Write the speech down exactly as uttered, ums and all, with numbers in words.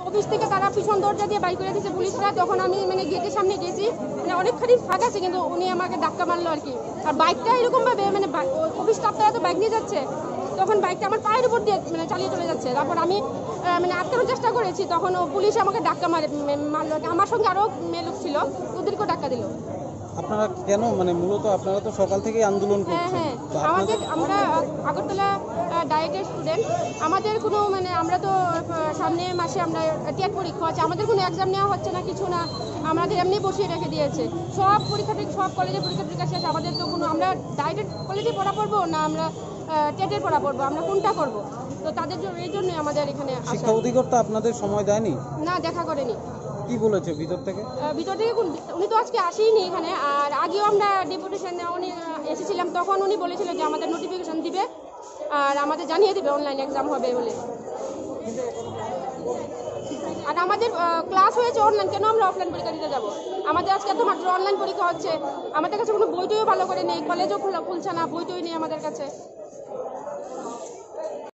Office থেকে তারা পিছন দরজা দিয়ে বাইক করে দিয়েছে পুলিশরা। তখন আমি মানে গেটের সামনে গেছি, মানে অনেকখানি ফাঁকা আছে, কিন্তু উনি আমাকে ধাক্কা মারলো আর কি। আর বাইকটা এরকমভাবে মানে অফিস স্টাফরা তো বাইক নিয়ে যাচ্ছে, তখন বাইকটা আমার পায়ের উপর দিয়ে মানে চালিয়ে চলে যাচ্ছে। তারপর আমি মানে আটকানোর চেষ্টা করেছি, তখন ও পুলিশ আমাকে ধাক্কা মারে মারলো। আমার সঙ্গে আরও মেয়ে লোক ছিল, ওদেরকেও ধাক্কা দিল। আপনারা কেন মানে মূলত আপনারা তো সকাল থেকেই আন্দোলন হ্যাঁ করছেন? হ্যাঁ আমাদের আমরা আগরতলা ডায়েটের স্টুডেন্ট, আমাদের কোনো মানে আমরা তো সামনে মাসে আমরা টেট পরীক্ষা আছে, আমাদের কোনো এক্সাম নেওয়া হচ্ছে না, কিছু না, আমাদের এমনি বসিয়ে রেখে দিয়েছে। সব পরীক্ষা সব কলেজে পরীক্ষা টরীক্ষা শেষ, আমাদের তো কোনো আমরা ডায়েটের কলেজে পড়া পড়বো না আমরা টেটের পড়া পড়বো, আমরা কোনটা করবো? তো তাদের জন্য এই জন্যই আমাদের এখানে শিক্ষা অধিকর্তা আপনাদের সময় দেয়নি? না, দেখা করেনি। কি বলেছে ভিতর থেকে? ভিতর থেকে উনি তো আজকে আসেইনি এখানে, আর আগেও আমরা ডেপুটেশন উনি এসেছিলাম, তখন উনি বলেছিল যে আমাদের নোটিফিকেশন দিবে আর আমাদের জানিয়ে দিবে অনলাইন এক্সাম হবে বলে। আর আমাদের ক্লাস হয়েছে অনলাইন, কেন আমরা অফলাইন পরীক্ষা দিতে যাবো? আমাদের আজকে তো মাত্র অনলাইন পরীক্ষা হচ্ছে, আমাদের কাছে কোনো বইটইও ভালো করে নেই, কলেজও খুলছে না, বইটই নেই আমাদের কাছে।